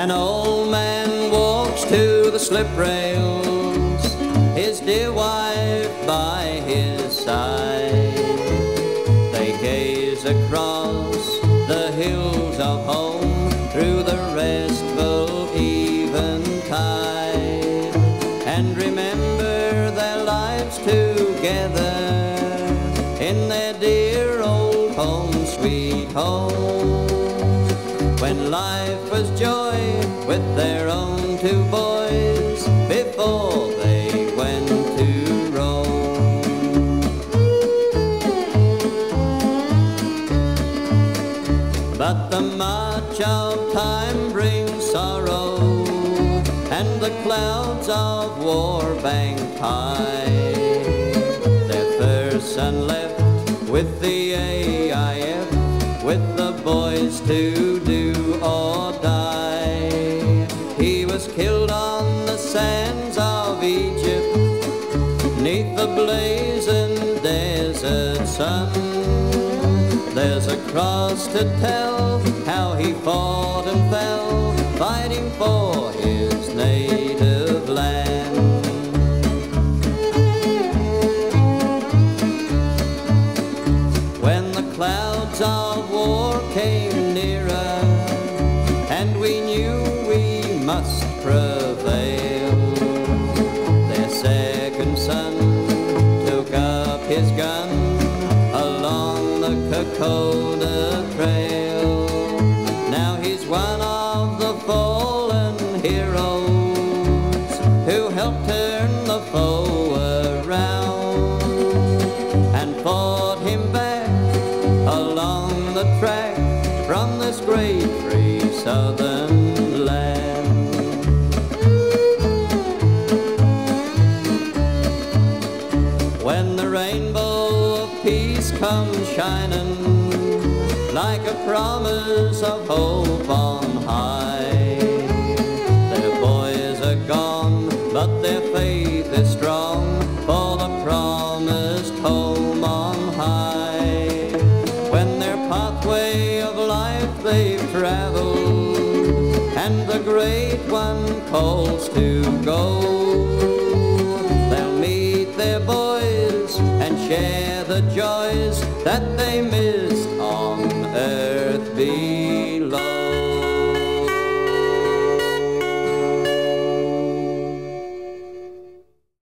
An old man walks to the slip rails, his dear wife by his side. They gaze across the hills of home through the restful eventide, and remember their lives together in their dear old home, sweet home. When life was joy with their own two boys before they went to Rome. But the march of time brings sorrow, and the clouds of war bank high. Their first son left with the AIF, with the boys to do or die. He was killed on the sands of Egypt, neath the blazing desert sun. There's a cross to tell how he fought and fell, fighting for his native land. When the clouds of war came nearer, and we knew we must prevail, their second son took up his gun along the Kokoda Trail. Now he's one of the fallen heroes who helped turn the foe around and fought him back along the track from this great free southern land. When the rainbow of peace comes shining like a promise of hope on high, their boys are gone, but their faith is strong for the promised home on high. When their pathway of life they've traveled, and the great one calls to go, they'll meet their boys and share the joys that they